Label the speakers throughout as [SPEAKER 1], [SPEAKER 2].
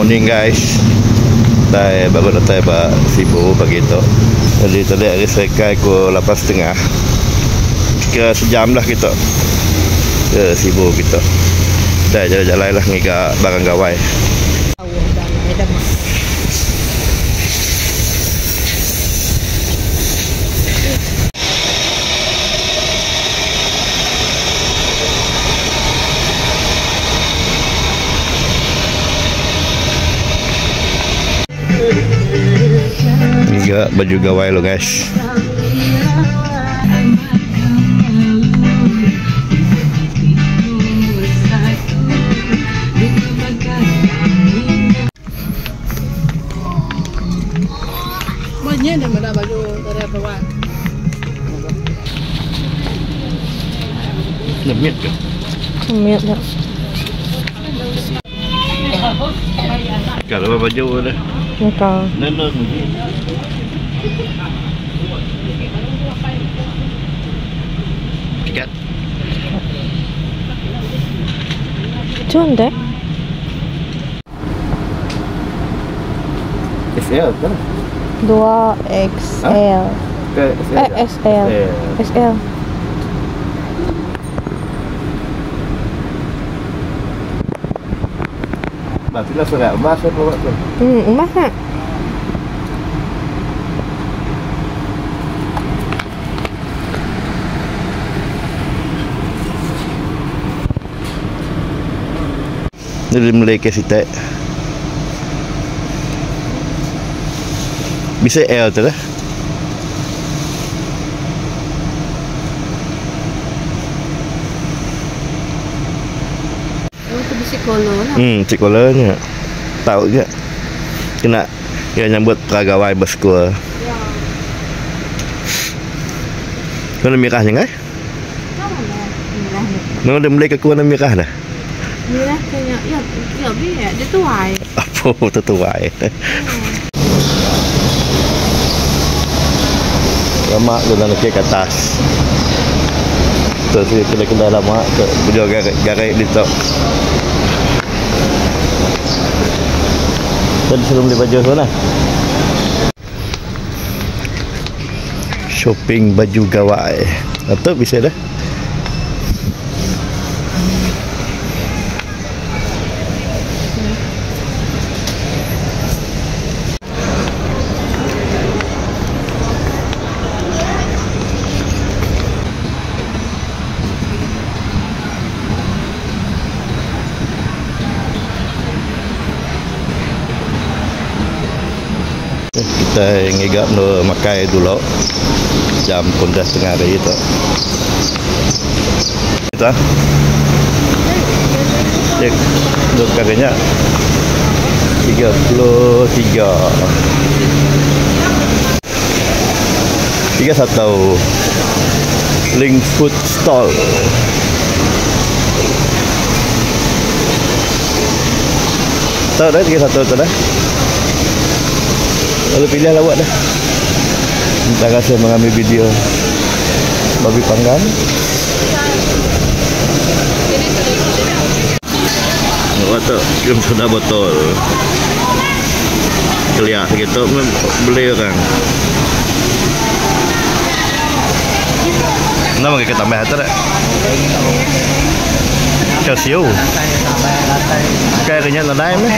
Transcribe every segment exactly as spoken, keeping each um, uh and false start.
[SPEAKER 1] morning guys. Saya baru datang ba sibuk begitu. Jadi tadi hari sekai ku lapan setengah. Kira sejam lah kita. Ke sibuk kita. Dah jalan-jalan lah ngiga barang gawai. Juga baju gawai lo guys.
[SPEAKER 2] Banyak dah mana baju dari apa wan?
[SPEAKER 1] Nemit ke?
[SPEAKER 2] Nemit dah.
[SPEAKER 1] Kalau baju dah.
[SPEAKER 2] Muka.
[SPEAKER 1] Nenek. Tiket.
[SPEAKER 2] Cuan deh.
[SPEAKER 1] S L kan?
[SPEAKER 2] Dua X L.
[SPEAKER 1] Ke
[SPEAKER 2] Eh S L. S L.
[SPEAKER 1] Berarti lah sudah emas kan bawa tu.
[SPEAKER 2] Hmm, emas tak?
[SPEAKER 1] Dari Malaysia situ. Bisa L tu lah.
[SPEAKER 2] Itu bisi kolor lah.
[SPEAKER 1] Hmm, cik kolanya. Tahu je. Kena dia nyambut pegawai bersekolah.
[SPEAKER 2] Ya.
[SPEAKER 1] Kau nak mirah jangan? Memang dia Malaysia ku nak mirah dah.
[SPEAKER 2] Mirah kayaknya ya ya biar dia tuai.
[SPEAKER 1] Apa tertuai? Lama tu nak ke atas. Terus kita kena lama ke bujur garai di top. Tadi sebelum beli baju sana. Shopping baju gawai. Atau bisa dah. Kita ngigap no makai dulu jam pun dah setengah hari itu kita cek untuk harganya tiga puluh tiga tiga satu link food stall. Tahu dah tiga satu tu dah. Lalu pilih lawak dah. Minta rasa mengambil video babi panggang. Awak tu jom sudah botol. Kelihat gitu beli orang. Nama kita tambah atas tak? Kalsium. Kayaknya nadai meh.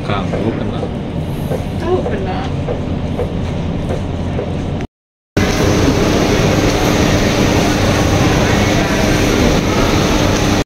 [SPEAKER 3] Kamu kena.
[SPEAKER 2] Tahu kena.